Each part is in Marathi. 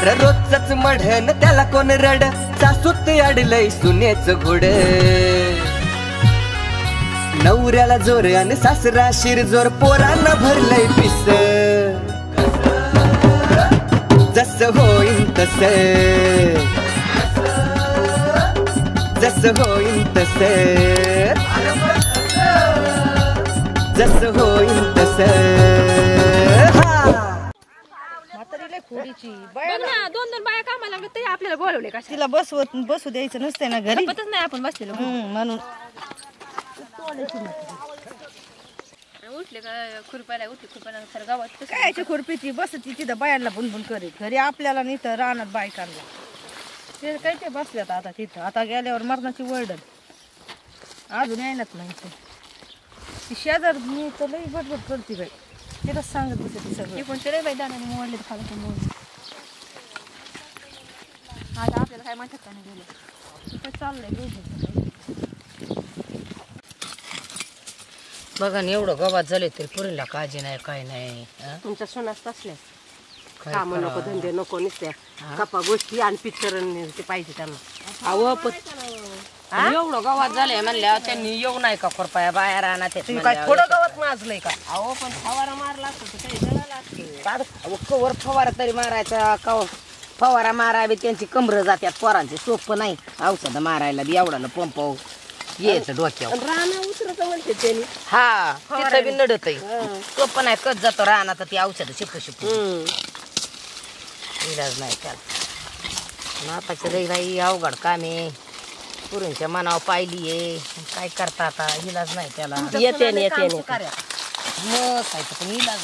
अरे रोजच मढन त्याला कोण रड सासूत अडलय सुनेच घोड नवऱ्याला जोर आणि सासरा शिरजोर पोरांना भरलंय पिस जस होईन तस जस होईन तस जस होईन तस दोन दोन बाया कामाला लागले ते आपल्याला बोलवले का तिला बसू द्यायचं नसतंय ना घरी नाही आपण बसलेलो म्हणून उठले का खुरपायला उठले खुरपायला खरं गावात कायच्या खुरपीची बसती तिथं बायांना बुनबुन करीत घरी आपल्याला नाही तर रानात बायकांना ते काय ते बसल्यात आता तिथं आता गेल्यावर मरणाची वर्डन अजून येणार नाही ती शेजार मी तर लई बडबड करते बाई तिथंच सांगत बसते सगळं पण ते बाई दाण्याने मोडले खाला मोडले आता आपल्याला काय म्हणतात का नाही गेलं काय चाललंय बघा ना एवढं गवात झाले तरी पुरीला काळजी नाही काय नाही तुमच्या सुनास तसल्या काम नको धंदे नको नुसत्या गप्पा गोष्टी आणि पिक्चर ते पाहिजे त्यांना अहो एवढं गवात झालंय म्हणल्या त्यांनी येऊ नाही का खुरपाया बाया राहणार काय थोडं गवत माजलंय का अहो पण फवारा मारला असतो काही जळाला असतो कवर फवारा तरी मारायचा फवारा मारावी त्यांची कमर जात्यात पोरांचे सोपं नाही औषध मारायला बी एवढा पंप यायचं डोक्यावर राणा उतरत म्हणते त्यांनी हा तिथं बी नडत सोपं नाही कच जातो राहणार ती औषध शिप शिप इलाज नाही त्याला आताच्या लई बाई अवघड कामे पुरींच्या मनावर पाहिली आहे काय करता आता इलाज नाही त्याला येते मग काय पण इलाज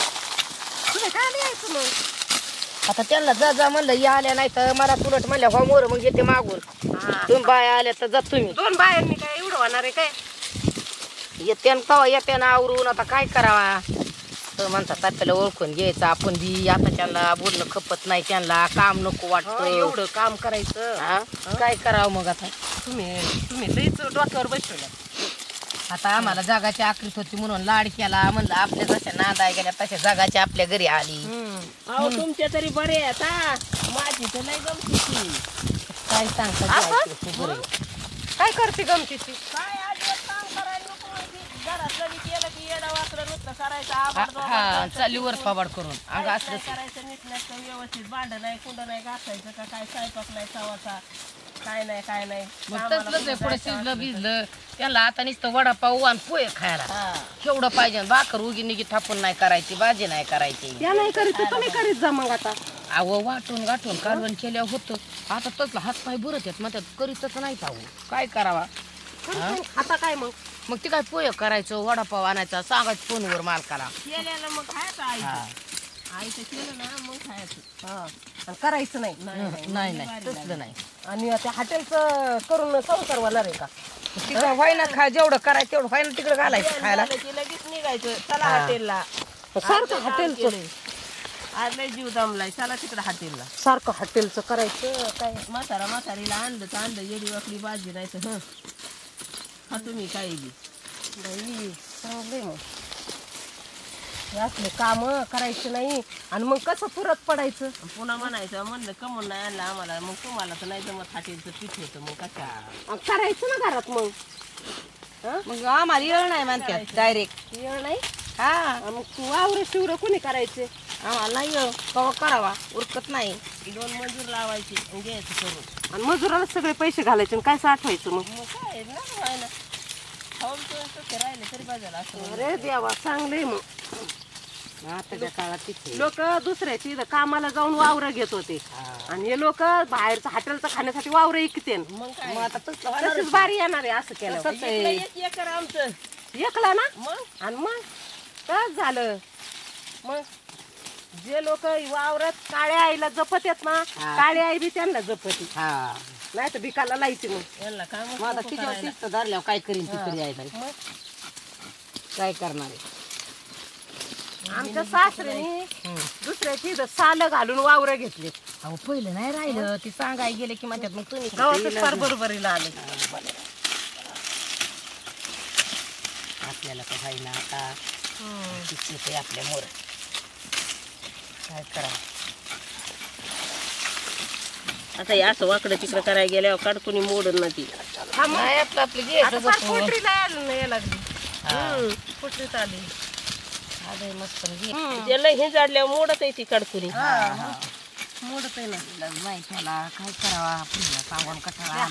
नाही आता त्यांना जा जा म्हणलं या आल्या नाही तर मला तुरट म्हणल्या हो मोर मग येते मागून तुम्ही बाया आल्या तर जा तुम्ही दोन बायांनी काय एवढं होणार आहे काय येते कवा येते ना आवरून आता काय करावा तर म्हणतात आपल्याला ओळखून घ्यायचं आपण बी आता त्यांना बोलणं खपत नाही त्यांना काम नको वाटतं एवढं काम करायचं काय करावं मग आता तुम्ही लईच डोक्यावर बसवलं आता आम्हाला जगाची आकृत होती म्हणून लाड केला म्हणलं आपल्या जशा नांदाय गेल्या तशा जगाची आपल्या घरी आली अहो तुमच्या तरी बरे आता माझी तर नाही गमतीची काय सांगतात काय करते गमतीची काय आज काम करायला नको घरातलं बी केलं की येडा वाकडं नुसतं करायचं चालली वर फवाड करून अंग असलं करायचं नीट नसतं व्यवस्थित भांड नाही कुंड नाही घासायचं का काय स्वयंपाक नाही चावाचा काय नाही काय नाही मग तसलंच आहे पुढे शिजलं भिजलं त्यांना आता नुसतं वडापाव आणि पोहे खायला केवढं पाहिजे भाकर उगी निगी थापून नाही करायची भाजी नाही करायची त्या नाही करीत तुम्ही करीत जा मग आता अहो वाटून गाठून कालवण केल्यावर होतं आता तसलं हातपाय बुरत आहेत मग करीतच नाहीत अहो काय करावा आता काय मग मग ते काय पोहे करायचं वडापाव आणायचा सांगायचं फोनवर मालकाला केलेलं मग खायचं आईचं केलं ना मग खायचं करायचं नाही नाही तसलं नाही आणि त्या हॉटेलचं करून संसार होणार आहे का तिकडं व्हायना खा जेवढं करायचं तेवढं व्हायना तिकडं घालायचं खायला लगेच निघायचं चला हॉटेलला सारखं हॉटेलचं आज लय जीव दमलाय चला तिकडं हॉटेलला सारखं हॉटेलचं करायचं काय म्हातारीला आणलं येडी वाकडी भाजी नाही तर हा तुम्ही काय बी बाई चांगलंय मग असले काम करायचं नाही आणि मग कसं पुरत पडायचं पुन्हा म्हणायचं म्हणलं कमून नाही आणलं आम्हाला मग तुम्हाला तर नाही जमत हॉटेलचं पीठ होतं मग कशा करायचं ना घरात मग आम्हाला येळ नाही म्हणतात डायरेक्ट येळ नाही हा मग वावर शिवर कोणी करायचे आम्हाला नाही कवा करावा उरकत नाही 2 मजूर लावायचे आणि घ्यायचं करून आणि मजुराला सगळे पैसे घालायचे आणि काय साठवायचं मग काय ना खाऊन राहिले तरी बाजारला असं अरे देवा चांगले मग आताच्या काळात लोक दुसऱ्याची कामाला जाऊन वावर घेत होते आणि हे लोक बाहेरचं हॉटेलचं खाण्यासाठी वावर ऐकते मग आता तसंच बारी येणार आहे असं केलं आमचं एकला ना मग आणि मग काय झालं मग जे लोक वावरात काळ्या आईला जपत येत ना काळ्या आई बी त्यांना जपती नाही तर भिकाला लायची मग यांना काय धरल्यावर काय करीन ती करी आहे काय करणार आमच्या सासऱ्याने दुसऱ्याची साल घालून वावर घेतले अहो पहिलं नाही राहिलं ती सांगाय गेले की म्हणतात मग तुम्ही गावातच फार बरोबरीला आले आपल्याला तर आहे ना आता आपल्या मोर काय करा आता हे असं वाकडं तिकडं करायला गेल्यावर कडकुनी मोडून ना ती नाही आपलं आपलं आता फार घ्यायचं पोटरीला यायला लागली पोटरीत आली आधी मस्त त्याला हे जाडल्यावर मोडत आहे ती कडकुनी मोडत आहे ना माहित मला काय करावा सांगून कठाळा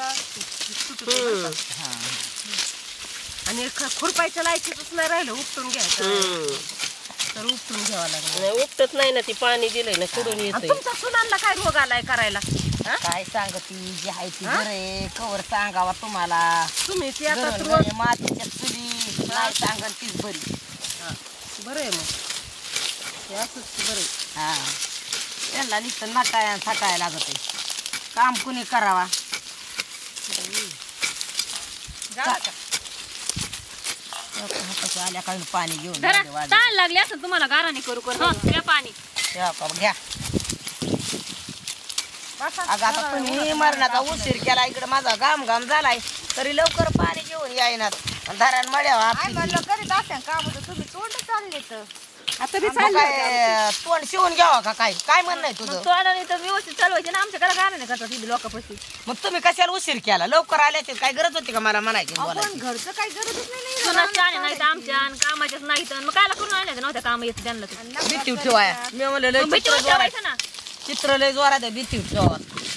आणि खुरपायचं लायकीच नाही राहिलं उपटून घ्यायचं तर उपटून घ्यावं लागलं उपटत नाही ना ती पाणी दिलंय ना कुडून येत तुमच्या सुनांना काय रोग आलाय करायला काय सांगती जी आहे ती बरे कवर सांगावा तुम्हाला तुम्ही ती आता मातीच्या चुली काय सांगाल तीच बरी बरं आहे मग असंच बरं हा त्यांना नुसतं नटाया थाटायला लागत आहे काम कुणी करावा आल्या काही पाणी घेऊन ताण लागली असं तुम्हाला गाराने करू करू पाणी घ्या अगं आता तुम्ही मरणाचा उशीर केला इकडे माझा घाम घाम झालाय तरी लवकर पाणी घेऊन यायनात धरण मड्यावा म्हणलं करीत असेल का तुम्ही तोंड चालले तर आता काय तोंड शिवून घ्यावा का काय काय म्हणणं आहे तुझं तोंडाने तर व्यवस्थित चालवायचे ना आमच्याकडे गाराने करतात लोकांपाशी मग तुम्ही कशाला उशीर केला लवकर आल्याची काय गरज होती का मला म्हणायची घरचं काही गरजच नाही सुनाच्या नाही तर आमच्या कामाच्याच नाही तर मग कायला करून आणायचं नव्हत्या काम येत त्यांना भीती ठेवाया मी म्हणलं चित्र लय जोरात आहे भीती ठेवा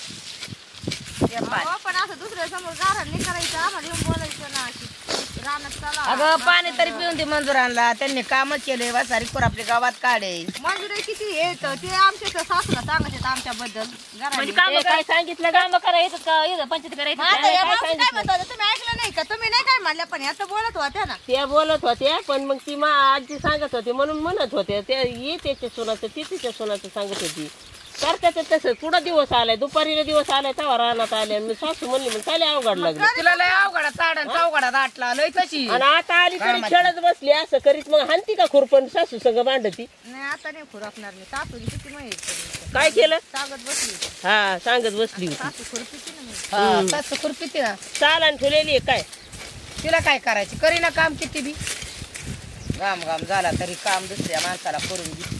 पण असं दुसऱ्या समोर गारण नाही करायचं आम्हाला येऊन बोलायचं ना रानात चला अगं पाणी तरी पिऊन ते मंजुरांना त्यांनी काम केले वासारी आपल्या गावात काढे मंजुरे किती येत ते आमच्या सासूला सांगत आमच्याबद्दल म्हणजे काय सांगितलं काम करायचं का पंचायत करायचं तुम्ही ऐकलं नाही का तुम्ही नाही काय म्हणल्या पण आता बोलत होत्या ना त्या बोलत होत्या पण मग ती आजी सांगत होती म्हणून म्हणत होत्या त्या ये त्याच्या सोनाचं ती तिच्या सोनाचं सांगत होती करतात तसं कुठं दिवस आलाय दुपारीला दिवस आलाय तेव्हा रानात आले मी सासू म्हणली मग चाले अवघड लागली तिला लय अवघडा चाडण चौघडा दाटला लय तशी आणि आता आली तरी खेळत बसली असं करीत मग हानती का खुरपण सासू संग भांडती नाही आता नाही खुरपणार मी सासूची किती माहिती काय केलं सांगत बसली हा सांगत बसली सासू खुरपीची ना सासू खुरपीती ना चालन ठेवलेली काय तिला काय करायची करीना काम किती बी घाम घाम झाला तरी काम दुसऱ्या माणसाला करून घे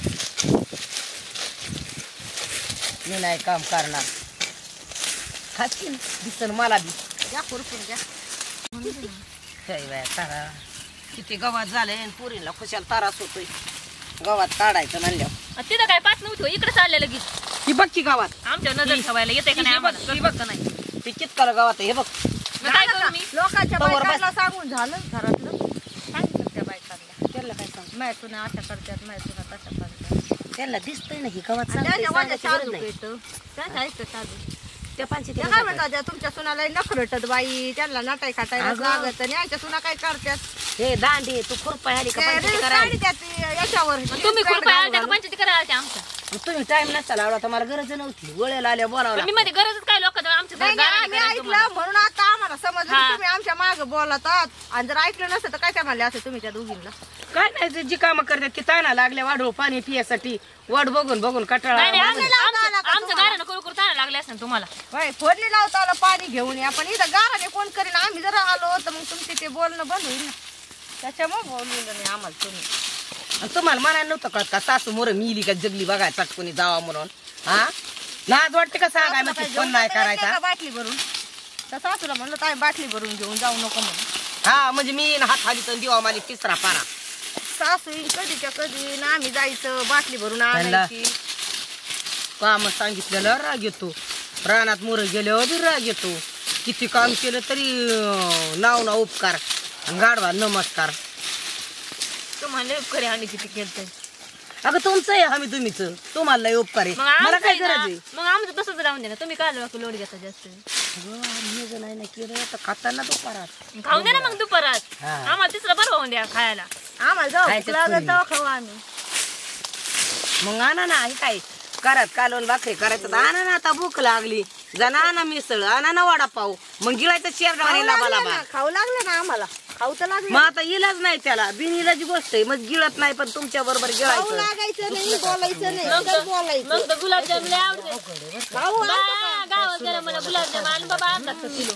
मी नाही काम करणार खातील दिसन मला बी घ्या खुरपून घ्या तारा किती गवात झाले पुरीला खुशाल तारास होतोय गवात काढायचं म्हणल्यावर तिथं काय पाच नव्हतं इकडे चालले लगेच ही बघ की गावात आमच्या नजर ठेवायला येते का नाही आम्हाला नाही ती कितकाला गावात हे बघ काय करू मी लोकांच्या बायकांना सांगून झालं घरातलं सांगितलं त्या बायकांना त्याला काय सांग माहिती अशा करतात माहिती तशा करतात त्याला दिसतंय ना ही गवात त्या काय म्हणतात तुमच्या सुनाला नखरटत बाई त्यांना नटाय खाटायला लागत आणि यांच्या सुना काय करतात हे दांडी तू खुरपा आली का याच्यावर तुम्ही पंचायती करायला आमच्या तुम्ही टाइम नसता लावला तर मला गरज नव्हती वळेला आल्या बोलावला मी मध्ये गरजच काय लोक ऐकलं म्हणून आता आम्हाला समजलं तुम्ही आमच्या मागे बोलतात आणि जर ऐकलं नसतं तर काय काय म्हणले असं तुम्ही त्या दोघींना काय नाही जी कामं करतात ती ताना लागल्या वाढव पाणी पियासाठी वाट बघून बघून कटाळा आमच्या गारानं करू करू ताना लागले असं तुम्हाला फोडणी लावता आला पाणी घेऊन या पण इथं गाराने कोण करीन आम्ही जर आलो तर मग तुमचे ते बोलणं बंद होईल ना त्याच्यामुळे बोललं नाही आम्हाला तुम्ही तुम्हाला म्हणायला नव्हतं कळत का सासू मोर मिली का जगली बघायला चटकुनी जावा म्हणून हा लाज वाटते का सांगाय मग फोन नाही करायचा बाटली भरून तर सासूला म्हणलं काय बाटली भरून घेऊन जाऊ नको म्हणून हा म्हणजे मी हात खाली तर दिवा मला तिसरा पारा सासू कधीच्या कधी ना आम्ही जायचं बाटली भरून आणायची काम सांगितलेलं राग येतो रानात मोर गेल्यावर बी राग येतो किती काम केलं तरी नाव ना उपकार गाडवा नमस्कार तुम्हाला उपकारी आम्ही किती केलं अगं तुमचं आहे आम्ही तुम्हीच तुम्हाला लय उपकार आहे मला काय गरज आहे मग आमचं तसंच राहून दे ना तुम्ही काय लोड घेता जास्त नाही ना केलं तर खाताना दुपारात खाऊन द्या ना मग दुपारात आम्हाला तिसरं बरं होऊन द्या खायला आम्हाला खाऊ आम्ही मग आणा ना हे काय करत कालवण भाकरी करायचं तर आणा ना आता भूक लागली जाणा आणा मिसळ आणा ना वडापाव मग गिळायचं शेरडावाने लाबा लाबा खाऊ लागलं ना आम्हाला खाऊ तर लागलं मग आता इलाज नाही त्याला बिनइलाजी गोष्ट आहे मग गिळत नाही पण तुमच्या बरोबर गिळायचं लागायचं नाही बोलायचं नाही बोलायचं मग गुलाबजाम लय आवडते खाऊ गावात गेला मला गुलाबजाम आण बाबा अर्धा किलो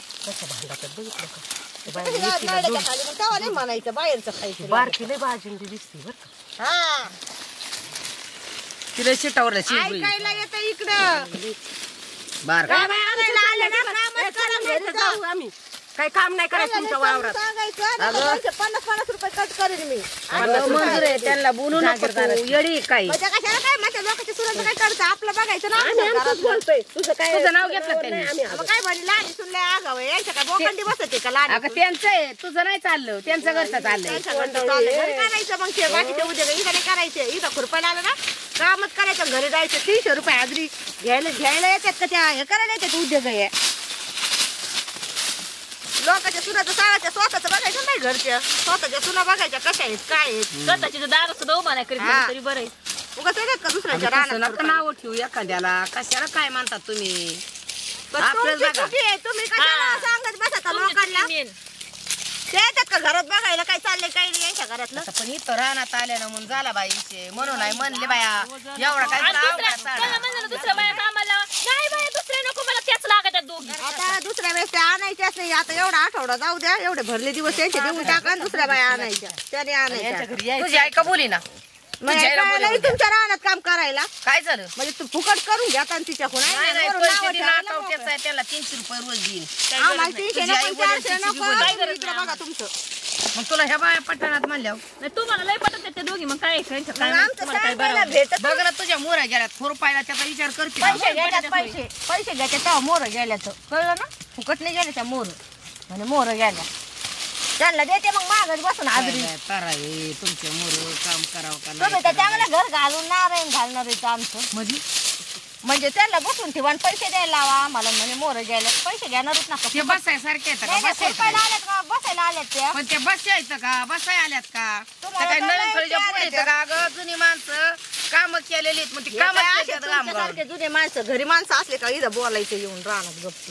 नाही म्हणायचं बाहेरचं खायचं बारकी लय भाजी दिसते बरं हा तिला शिटावर ऐकायला येतं इकडं बर काय बाई आणायला आले ना, कामच करा, घरी जाऊ आम्ही. काही काम नाही करायचं तुमच्या वावरात. सांगायचं 50-50 रुपये कट करेन मी. मंजूर आहे त्यांना बोलू नको तू. येडी काही म्हणजे कशाला काय म्हणते लोकांच्या सुनाचं काय करतं आपलं बघायचं ना. आम्ही आमचंच बोलतोय. तुझं नाव घेतलं त्यांनी. मग काय म्हणे लहान सुनले आगाव आहे, यायचं काय बोकंडी बसते का लहान अगं त्यांचं आहे, तुझं नाही चाललं, त्यांचं घरचं चाललंय. करायचं मग ते बाकीचे उद्योग इथं नाही करायचे. इथं खुरपायला आलं ना कामच करायचं, घरी जायचं 300 रुपये हाजरी घ्यायला येतात का त्या हे करायला येतात उद्योग आहे. लोकांच्या सुनाचं सांगायचं, स्वतःच बघायचं नाही, घरच्या स्वतःच्या सुना बघायच्या कशा आहेत काय आहेत. स्वतःची दार सुद्धा उभा नाही करीत हा. तरी बरं आहे. उगाच येतात का दुसऱ्याच्या तसं रानात नका नाव ठेवू एखाद्याला. कशाला काय म्हणतात तुम्ही? पण आपलंच तुमची बघा. चुकी आहे. तुम्ही कशाला सांगत बसता लोकांना? ते येतात का घरात बघायला काय चाललंय काही नाही यांच्या घरातलं. आता पण इथं रानात आल्या ना म्हणून झाला बाई विषय. म्हणून नाही म्हणले बाया एवढा काय दुसऱ्या बाया कामाला नाही बाया दुसऱ्या नको मला त्याच लागत दोघी. आता दुसऱ्या वेळेस ते आणायच्याच नाही. आता एवढा आठवडा जाऊ द्या, एवढे भरले दिवस त्यांचे देऊन टाका आणि दुसऱ्या बाया आणायच्या त्याने आणायच्या. तुझी आई का बोली ना? म्हणजे काय नाही तुमच्या रानात काम करायला काय झालं? म्हणजे तू फुकट करून घ्या आणि तिच्याकडून नाही नाही, वरून पैसे नावं दिले ठेवायला नाकावट्याचं नको. आहे, त्याला 300 रुपये रोज देईन. आम्हाला 300 तुझी आई नको, बोलेल 400 तिची नको. बोलेल. इकडं बघा तुमचं. मग तुला ह्या बाया पटणात म्हणल्यावर नाही तुम्हाला लय पटत आहेत त्या दोघी मग काय त्यांच्या मग काय आमचं तुम्हाला काय सांगायला बरं भेटत बघ ना तुझ्या मोरा गेल्यात खुरपायला त्याचा विचार करते ना. पैसे घ्यायच्यात पैसे घ्यायचे तेव्हा मोर गेल्याचं कळलं ना. फुकट नाही गेल्या त्या मोर म्हणजे मोर गेल्या त्यांना देते मग मागच बसून हाजरी. काय तारा हे तुमच्या मोर काम करावं का तुम्ही नाही तर चांगलं घर घालून नारायण घालणार आहे आमचं म्हणजे त्यांना बसून ठेवा आणि पैसे द्यायला लावा आम्हाला म्हणजे मोर गेल्या पैसे घेणारच नका. ते बसायसारखे येतं का? नाही, नाही, बसायचं खुरपायला का? आल्यात का बसायला आल्यात त्या पण ते बसायचं का? बसाय आल्यात का? तुम्हाला त्या काय तर नवीन लय फळीच्या प्यार पुढे आहे येतं का? अगं जुनी माणसं काम केलेली आहेत, मग ती हे काम काय असे तुमच्यासारखे जुने माणसं घरी माणसं असले का इथं बोलायचं येऊन राहणार गप्प.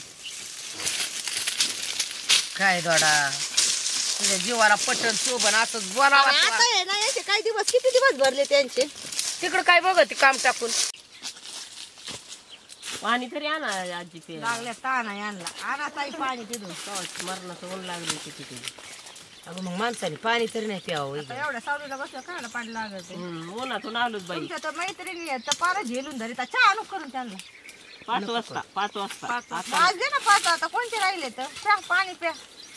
काय दोडा तुझ्या जीवाला पटन शोभन असंच बोलावं आता आहे ना याचे काही दिवस किती दिवस भरले त्यांचे. तिकडं काय बघत काम टाकून पाणी तरी आणा आजी ते लागल्या ताण आहे आणला आणा ताई पाणी तिथून. मरणाचं ऊन लागले तिथे. अगं मग माणसाने पाणी तरी नाही प्यावं आता एवढ्या सावलीला बसलं काय पाणी लागत उन्हातून आलोच बाई. तुमच्या तर मैत्रिणी आहेत तर पारा झेलून धरीत चहा आणू करून त्यांना. 5 वाजता आज दे ना 5 आता कोणते राहिले तर प्या पाणी प्या.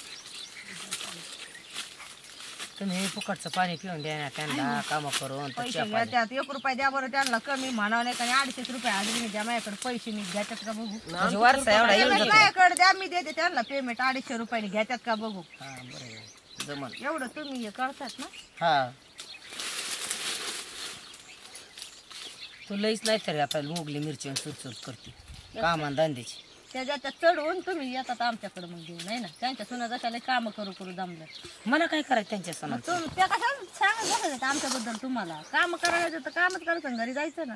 तुम्ही फुकटचं पाणी पिऊन द्या ना त्यांना काम करून तर पैसे चहा घ्या पाणी. त्यात 1 रुपया द्या बरं त्यांना कमी म्हणावं नाही कारण 250 रुपये हाजरी द्या माझ्याकडे पैसे नाही घ्याच्यात का बघू. म्हणजे वारसा एवढा येऊन पेमेंट जातो. माझ्याकडे द्या मी देते त्यांना पेमेंट 250 रुपयाने घ्याच्यात का बघू. हा बरं आहे. जमन. एवढं तुम्ही हे करतात ना. हा तू लईच नाही तरी आता मोगली मिरची सुरसुर करते कामान धंद्याची. त्याच्यात चढवून तुम्ही येतात आमच्याकडे मग घेऊन नाही ना त्यांच्या सुना जशाला काम करू जमलं. मला काय करायचं त्यांच्या मग सणात? तुम्ही त्या कशा सांगत बसायचं आमच्याबद्दल तुम्हाला काम करायचं तर कामच करायचं घरी जायचं ना.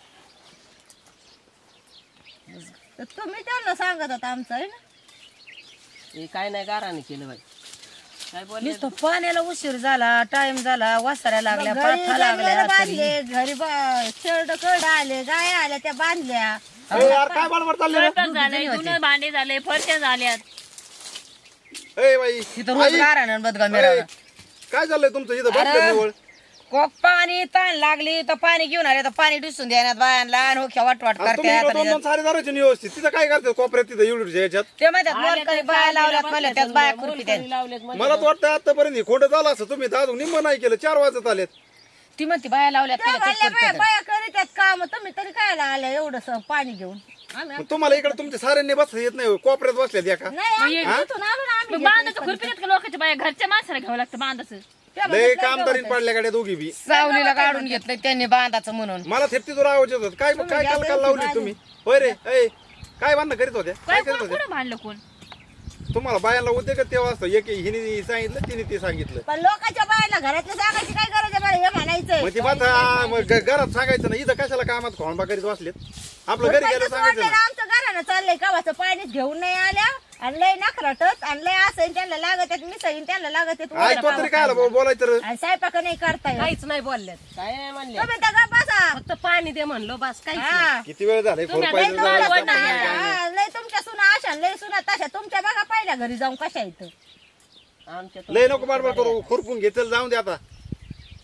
तर तुम्ही त्यांना सांगत आता आमचं आहे ना. हे काय नाही गाराने केलं बाई काय बोल नुसतं पाण्याला उशीर झाला टाइम झाला वासाऱ्या लागल्या घरी पाठा लागल्या जनावरं बांधले घरी शेरड करड आले गाय आल्या त्या बांधल्या. काय बडबड चालले रे? स्वयंपाक झाले जुनं भांडे झाले फरशा झाल्यात. ए बाई तिथं रोज गारानं बदगा मिळाला. काय चाललंय तुमचं इथं बसले जवळ कोक पाणी ताण लागली तर पाणी घेऊन आले तर पाणी डिसून देण्यात बायांना आणि होख्या वाटवाट आणि तुम्ही इकडं 2-2 करते. सारे धरायचे नाही व्यवस्थित तिथं काय करते कोपऱ्यात तिथं एवढी याच्यात ते म्हणतात मोलकरी बाया लावल्यात म्हणल्या त्यात बाया खुरपी त्या. लावलेत मला तर वाटतं आतापर्यंत खोटं झालं असं तुम्ही तर अजून निम्म नाही केलं 4 वाजत आलेत. ती म्हणते बाया लावल्यात त्या म्हणल्या घालल्या तेच बाया करतात. बाया करीत काम तुम्ही तरी काय आल्या एवढं पाणी घेऊन. आम्ही मग तुम्हाला इकडे तुमच्या साऱ्यांनी बसता येत नाही कोपऱ्यात बसल्यात एका नाही आम्ही इथून आलो ना आम्ही बांधाचं खुरपीत का लोकांच्या बाया घरच्या माणसाला घ्यावं लागतं बांधाचं. लय काम तरी पडल्या गाड्या दोघी बी. सावलीला काढून घेतलंय त्यांनी बांधाचं म्हणून. मला थेपती जोर आवाज येत होता काय काय काल लावली तुम्ही होय रे ए काय बांधणं करीत होत्या काय करीत होत्या? कुठं भांडलं कोण तुम्हाला बायांना उद्योग तेव्हा असतं एक हिने सांगितलं तिने ते सांगितलं पण लोकांच्या बायाला घरातलं सांगायची काय गरज आहे बरं हे म्हणायचंय. मग ती बात घरात सांगायचं ना इथं कशाला कामात खोंबा करीत बसलेत आपलं घरी गेलं सांगायचं ना. आमचं घरानं चाललंय कावाचं पाणीच घेऊन नाही आल्या आणि लय नखराटच आणि लय असं त्यांना लागत मिसळीन त्यांना लागत आई तो तरी काय बोलायचं रे? आणि स्वयंपाक नाही करता येत. काहीच नाही बोलल्यात. काय नाही म्हणले तुम्ही तर गप्प बसा. फक्त पाणी दे म्हणलो बस काही. हा. किती वेळ झालाय लय फोरपायचं तुम्हाला झालं वाटतं, काय नाही. हा, लय तुमच्या सुना अशा लय सुना तशा तुमच्या बघा पहिल्या घरी जाऊन कशा इथं. आमच्या लय नको बाडबाड करू खुरपून घेतलं जाऊन दे आता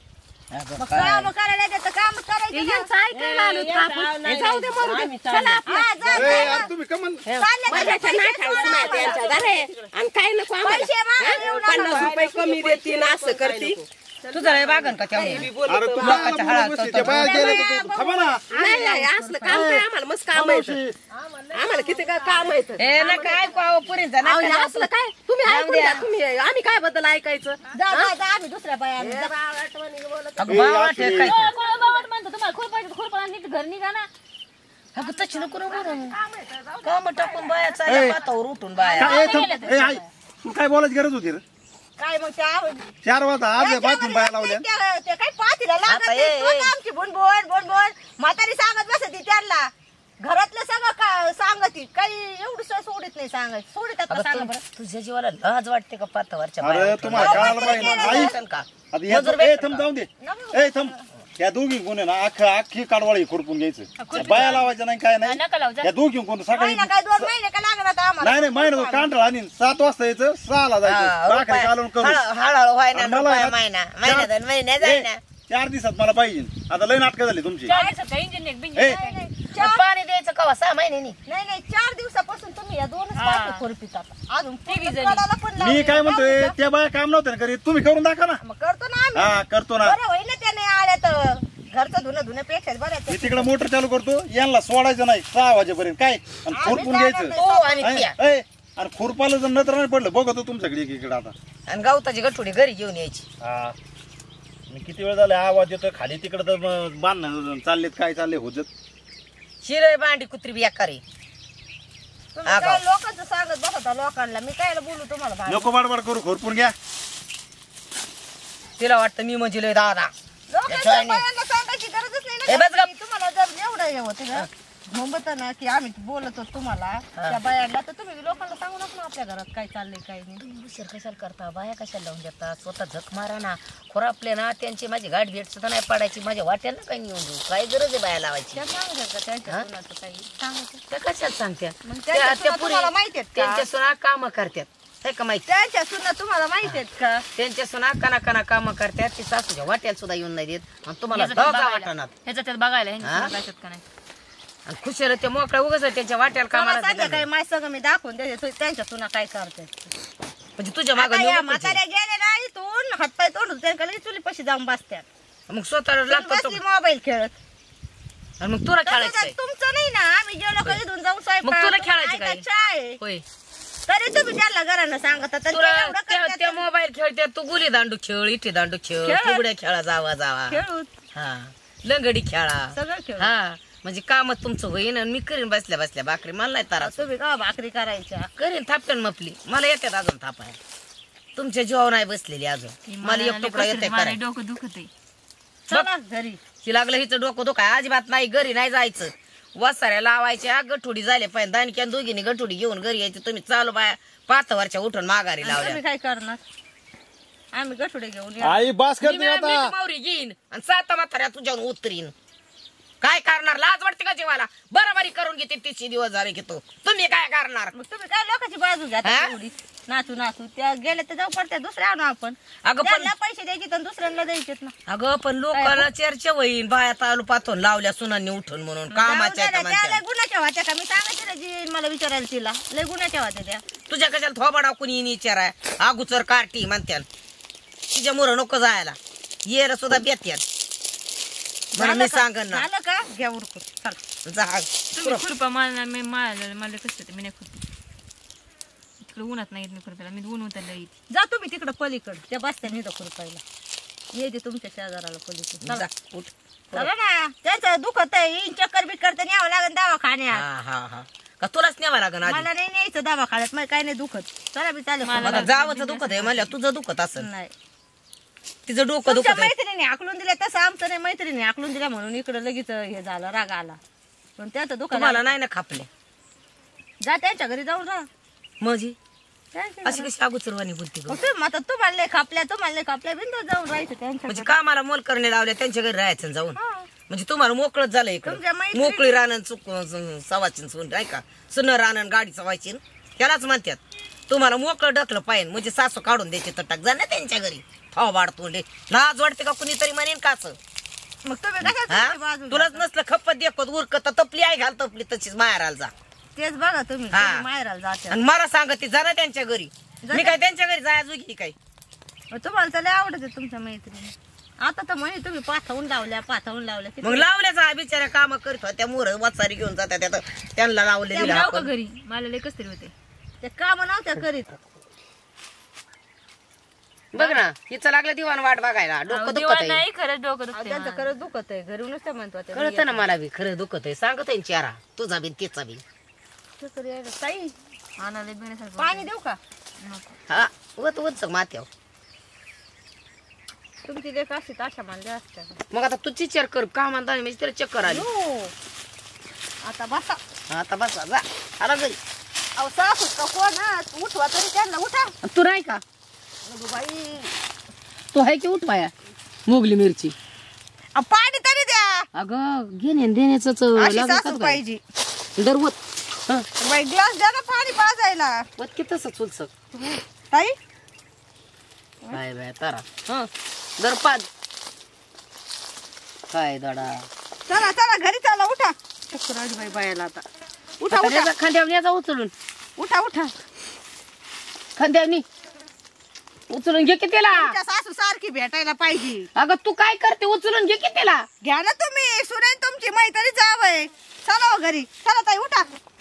मग काम करायला देतं, काम करायचं ना. यांचं ऐकायला आलोत का आपण? हे जाऊ दे मरू दे. चला आपलं. हा, जा, जा, ए, जा. यार तुम्ही कमन चालले तर माझ्याच्या पैसे नाठायचं नाही त्यांच्या घरे. आणि काय नको आम्हाला. पैसे मागायला येऊ नका. 50 रुपये कमी देतील असं करती. तुझं लय बागन का तेवढं? अरे तू लोकांच्या हाडात बसली, त्या बाया गेल्या तर तू थांबा ना. नाही असलं काम काय आम्हाला मस्त काम आहे. आम्हाला किती काय काम आहे तर. ए नका ऐकू अहो पुरींचा अहो, नका हे असलं काय तुम्ही ऐकून घ्या. तुम्ही आम्ही काय बद्दल ऐकायचं. जा, जा, जा, आम्ही दुसऱ्या बाया अगं बाबा ते काय म्हणतो तुम्हाला खुरपा नीट घर निघा ना. अगं तशी नको ना म्हणून काम टाकून बाया चालल्या पातावर उठून बाया काय ए, थांब. ए, आई, तू काय बोलायची गरज होती रे? काय मग त्या 4 वाजता आज बाथरूम बाया लावल्या. ते काय पातीला लागत आता नाही. ए, तो तर आमची बुनबुन म्हातारी सांगत बसती त्यांना. घरातलं सगळं सांगती, काही एवढं सोडित नाही सांगत. सोडितात का सांगा बरं. तुझ्या जीवाला लाज वाटते का पातावरच्या अरे तुम्हाला कळायला पाहिजे ना. आई का आता या थांब जाऊन दे. ए थांब. या दोघी कोण आहे ना अख्खी काढवाळी खुरपून घ्यायचं. बाया लावायचं नाही काय नाही. नका लावू जा. या दोघी कोण सकाळी महिना काय 2 महिने का लागणार आम्हाला. नाही महिना कांढळ आणि 7 वाजता यायचं 6 ला जायचं. भाकरी कालवून करू. हळूहळू व्हायना आणि मला आहे ना, महिना महिना 2 महिने जाईना 4 दिवसात मला पाहिजे. आता लय नाटकं झाली तुमची. इंजिन एक बिंजिन ए पाणी द्यायचं कवा 6 महिन्यांनी नाही 4 दिवसापासून तुम्ही या 2च पाती खुरपीत आता. अजून जणी. कडाला पण मी लावली. काय म्हणतोय त्या बाया काम नव्हते ना करीत. तुम्ही करून दाखवा ना. मग करतो ना आम्ही. हा करतो ना. बरं होईल ना त्याने आल्या तर. घरचं धुण्यापेक्षा बरं मी तिकडे मोटर चालू करतो. यांना सोडायचं नाही 6 वाजेपर्यंत काय आणि खुरपून घ्यायचं. तो आणि त्या ए, आणि खुरपाला जर नत्र नाही पडलं बघतो तुमच्याकडे एकीकडे आता. आणि गवताची गठुडी घरी घेऊन यायची. हा मी किती वेळ झाला आवाज येतोय खाली तिकडे तर बांधणं चाललेत काय चालले होजत. शिरय भांडी कुत्री बेकारी तुम्ही काय लोकांचं सांगत बसता लोकांना. मी काय बोलू तुम्हाला बाहेर. नको बाडबाड करू खुरपून घ्या. तिला वाटतं मी म्हणजे लय दादा. लोकांच्या बायांना सांगायची गरजच नाही ए, बस ना. गप. तुम्हाला जर एवढं हे होतं ना म्हणत ना की आम्ही बोलतो तुम्हाला त्या बायांना, तर तुम्ही लोकांना सांगू नका ना आपल्या घरात काय चाललंय काय नाही. उशीर कशाला करता बाया कशाला लावून देतात. स्वतः झक मारा ना खोरापले ना त्यांची माझी गाठ भेट सुद्धा नाही पडायची. माझ्या वाट्याला काही नेऊन देऊ काय गरज आहे बाया लावायची. त्या सांगू शकता त्यांच्या सुनाचं काही सांगायचं. त्या कशाला सांगत्या मग त्यांच्या सुना तुम्हाला माहिती आहेत का? त्यांच्या सुना काम करतात हे का माहिती. त्यांच्या सुना तुम्हाला माहिती आहेत का? त्यांच्या सुना कना काम करतात. ती सासूच्या वाट्याला सुद्धा येऊन नाही देत आणि तुम्हाला दगा वाटणार. ह्याच्यात त्यात बघायला ह्याच्यात का नाही. आणि खुशाल ते मोकळ्या उगाच त्यांच्या वाट्याला तुम्हाला कामाला सध्या दिलं. काय माझ सगळं मी दाखवून देते त्यांच्या सुना काय करतात. म्हणजे तुझ्या आता या मागं म्हाताऱ्या गेले ना इथून हातपाय तोडून त्यांना चुली पशी जाऊन बसत्यात. मग स्वतःला लागतो बसली मोबाईल खेळत. आणि मग तुला खेळायचं काय? तुमचं नाही ना. आम्ही जेवलो का इथून जाऊन मग तुला खेळायचं काय? काय होय तरी तुम्ही त्यांना घरानं सांगता तर ते तुला एवढं करतात. त्या मोबाईल खेळते तू गुली दांडू खेळ इथे दांडू खेळ खेळ. फुगड्या खेळा जावा खेळूत हा लंगडी खेळा सगळं खेळू. हा म्हणजे काम तुमचं होईन आणि मी करीन बसल्या बसल्या भाकरी मला नाही तारा तुम्ही का भाकरी करायच्या. करीन थापटन मपली मला येतात अजून थापाय. तुमच्या जीवावर नाही बसलेली अजून मला एक तुकडा येते करायला. डोकं दुखत आहे. चला घरी. ती लागलं हिचं डोकं धोका अजिबात नाही घरी नाही जायचं. वसाऱ्या लावायच्या गठुडी झाले पाहिजे दानक्या दोघींनी गठुडी घेऊन घरी यायची. तुम्ही चालू बाया पाथवरच्या उठून माघारी लावल्या. तुम्ही काय करणार. आम्ही गठुडे घेऊन या. आई बास मी करते आता. मावरी घेईन आणि 7 म्हाताऱ्या तुझ्यावर उतरीन. काय करणार लाज वाटते का जीवाला. बरोबरी करून घेते 30 दिवस झाले घेतो. तुम्ही काय करणार. मग तुम्ही काय लोकांची बाजू घ्या हा? तेवढी. नाचू त्या गेले तर जाऊ पडते दुसऱ्या आणू आपण. अगं पण त्यांना पैसे द्यायचे तर दुसऱ्यांना द्यायचेत ना. अगं पण लोकांना चर्चा होईल बाया तालू पाथून लावल्या सुनांनी उठून म्हणून कामाच्या जाऊ द्या, त्या लय म्हणतात. गुन्ह्याच्या वाट्या का. मी सांगायचे ना जी मला विचारायला तिला लय गुन्ह्याच्या वाट्या त्या. तुझ्या कशाला थोबाडा कुणी विचाराय अगोचर कार्टी म्हणत्यान. तुझ्या मुलं नको जायला येर सुद्धा बेत्यात म्हणून मी सांगन ना. झालं का घ्या उरकून. चला जा तुम्ही खुरपा मला कसं मी नाही खुरपी. तिकडे उन्हात नाही येत मी खुरप्याला. मी ऊन उतरला येते. जा तुम्ही तिकडं पलीकडं त्या बसत्याने इथं खुरपायला. येते तुमच्या शेजाराला पलीकडे. जा चला उठ. चला ना. त्याचं दुखत आहे येईन चक्कर बिक्कर तर न्यावं लागेल दवाखान्यात. हा हा हा का तुलाच न्यावा लागन आधी. मला नाही न्यायचं दवाखान्यात. मला काय नाही दुखत. चला बी चालेल. मला जावचं दुखत आहे म्हणल्या तुझं दुखत असेल. नाही तिचं डोकं तुमच्या दुखत आहे. मैत्रिणी आकलून दिल्या तसं आमचं नाही. मैत्रिणी आकलून दिल्या म्हणून इकडं लगेच हे झालं राग आला. पण त्याचं दुखत तुम्हाला नाही ना खापले जा त्यांच्या घरी जाऊन राहा. मजी त्यांच्या अशी कशी अगोचरवाणी बोलते गं? मग तुम्ही आता तुम्हाला लय खापल्या बिंदू जाऊन राहायचं त्यांच्या म्हणजे कामाला मोल करणे लावल्या त्यांच्या घरी राहायचं आणि जाऊन. हा. म्हणजे तुम्हाला मोकळत झालं इकडं. तुमच्या मैत्रिणी- मोकळी रानन चुक सवाची सुन नाही का सुन रानन गाडी सवायची त्यालाच म्हणतात. तुम्हाला मोकळं ढकलं पाहिजे म्हणजे सासू काढून द्यायचे तटाक जा ना त्यांच्या घरी थोबाड तोंडे लाज वाटते का कुणीतरी म्हणेन काच मग तुम्ही कशासाठी बाजूला तुलाच नसलं खप्पत देखत उरकत तपली आई घाल तपली तशीच माहेराला जा तेच बघा तुम्ही हा. तुम्ही माहेराला जाते आणि मला सांगत ती जरा त्यांच्या घरी मी काय त्यांच्या घरी जायचो की काय मग तुम्हाला तर लय आवडते तुमच्या मैत्रिणी आता तर म्हणे तुम्ही पाठवून लावल्या किती- मग लावल्याचा बिचाऱ्या काम करीत होत्या मोर वचारी घेऊन जात्या त्यात त्यांना लावले दिलं जाऊ का आपण. घरी मला लय कस तरी होते ते काम नव्हत्या करीत बघ ना हिचं लागलं दिवाण वाट बघायला डोकं दुखत दिवाण आहे नाही खरंच डोकं दुखते त्यांचं खरंच दुखत आहे घरी नुसतं म्हणतो त्या कळत ना मला बी खरं दुखत आहे सांगत आहे चारा तुझा बी तिचा बी चक्कर यायला. ताई आणायला बिण्यासारखं पाणी देऊ का हा वत वच माथ्यावर तुमची लेख अशी ताशा मानल्या असत्या मग आता तू चिचर कर का म्हणता मी तिला चक्कर आली हो. आता बसा आता बस जा आला घरी अहो सासू का कोण उठवा तरी त्यांना उठा तू नाही का अगं बाई तू आहे की उठवाया मुगली मिरची अहो, पाणी तरी द्या अगं घेणे देण्याच अशी सासू पाहिजे दरवत बाई ग्लास द्या ना पाणी पाजायला वत की तसं चुलसक ताई काय बाय तारा हं दर पाच काय दडा चला चला घरी चला उठा चक्कर आली बाई बायाला आता उठा उठा खांद्यावनी उचलून उठा उठा खांद्यावनी उचलून घे की त्याला तुमच्या सासू सारखी भेटायला पाहिजे अगं तू काय करते उचलून घे की त्याला घ्या ना तुम्ही सुनेन तुमची मैत्री जावय चला हो घरी चला ताई उठा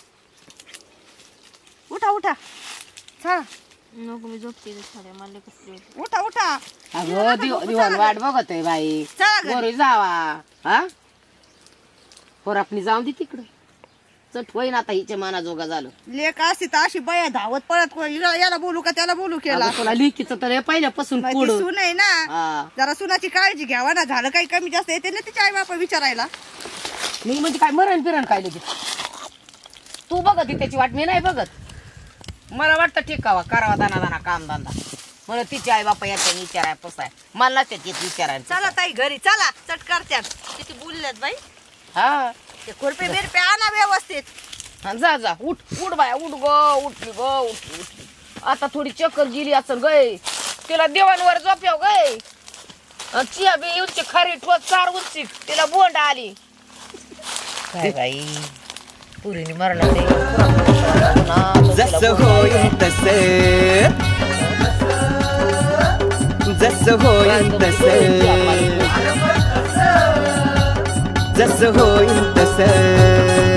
उठा उठा चला नको मी झोपते साड्या मला लय कस तरी होते उठा उठा अगं दिवाण वाट बघत आहे बाई चला घरी गोरी जावा हा पोरापणी जाऊन दे तिकडं चट होईन आता हिच्या मनाजोगा झालं लेक असती तर अशी बया धावत पळत याला बोलू का त्याला बोलू केला अगं तुला लिकीचं तर हे पहिल्यापासून ती पुढं सून आहे ना हा जरा सुनाची काळजी घ्यावा ना झालं काही कमी जास्त येते ना तिच्या आई बापा विचारायला मी म्हणजे काय मरण फिरण काय लगेच तू बघत ही त्याची वाट मी नाही बघत मला वाटतं ठिकावा करावा दाना दाना काम धंदा म्हणून तिची आई बापा याच्या विचाराय पसाय मला नसते तीच विचारायला चला ताई घरी चला चट करत्यात किती बोलल्यात बाई हा ते खुरपे बिरपे आणा व्यवस्थित हा, जा जा उठ उठ बाया उठ ग उठली ग उठली उठली आता थोडी चक्कर गेली असं गय तिला देवांवर झोप्याव गय चिया बी उंची खारी ठोस चार उंची तिला बोंड आली काय बाई पुरीने मरण जसं होईल तसे जसं होईल तसे जसं होईल तसे